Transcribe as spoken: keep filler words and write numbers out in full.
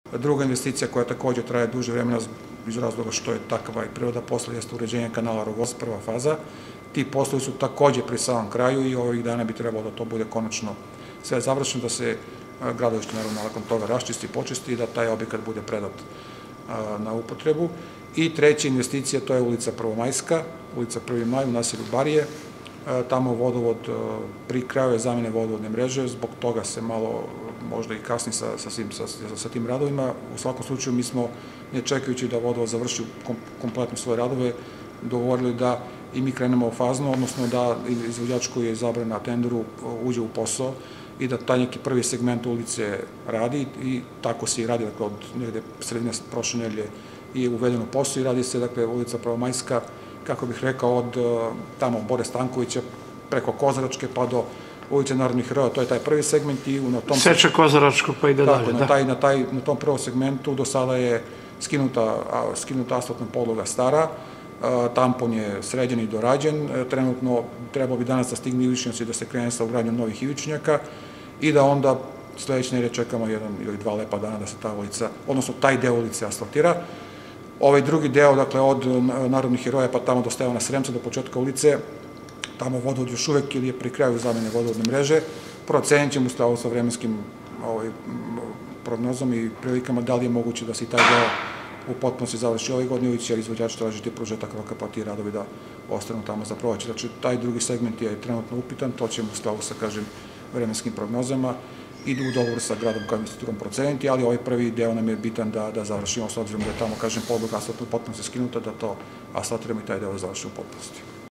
Druga investicija koja također traje duže vremena iz razloga što je takva i priroda posla jeste uređenje kanala Rogozna, prva faza. Ti poslovi su također pri samom kraju i ovih dana bi trebalo da to bude konačno sve završeno, da se gradilište naravno nakon toga raščisti, počisti i da taj objekat bude predat na upotrebu. I treća investicija, to je ulica Prvomajska, ulica Prvi maj u naselju Barije. Tamo vodovod pri kraju je zamene vodovodne mreže, zbog toga se malo možda i kasni sa, sa, sa, sa tim radovima. U svakom slučaju mi smo, ne čekajući da vodovod završi kompletno svoje radove, dogovorili da i mi krenemo fazno, odnosno da izvođač koji je izabran na tenderu uđe u posao i da taj neki prvi segment ulice radi i tako se i radi, dakle, od negde sredine prošle nedelje je uvedeno posao i radi se, dakle, ulica Prvomajska, kako bih rekao, od tamo Bore Stankovića preko Kozaračke pa do ulice Narodnih heroja, to je taj prvi segment i na tom... Seče Kozaračku pa ide dalje, da. Tako, na, taj, na tom prvom segmentu do sada je skinuta, skinuta asfaltna podloga stara, tampon je sređen i dorađen, trenutno trebalo bi danas da stigne ivičnjaci da se krene sa ugradnjom novih ivičnjaka i da onda sledeće nedelje čekamo jedan ili dva lepa dana da se ta ulica, odnosno taj deo ulice asfaltira. Ovaj drugi deo, dakle, od Narodnih heroja pa tamo do Stevana Sremca, do početka ulice, tamo vodovod još uvek ili je pri kraju zamene vodovodne mreže, procenit ćemo u sa vremenskim prognozom i prilikama da li je moguće da se i taj deo u potpunosti završi ove godine ili će izvođač tražiti produžetak roka pa ti radovi da ostanu tamo za proleće. Znači, taj drugi segment je trenutno upitan, to ćemo u skladu sa, kažem, vremenskim prognozama i u dogovoru sa gradom kao investitorom proceniti, ali ovaj prvi deo nam je bitan da, da završimo s obzirom da je tamo, kažem, podloga asfaltna potpunosti skinuta, da to asfaltiramo i taj deo završimo u potpunosti.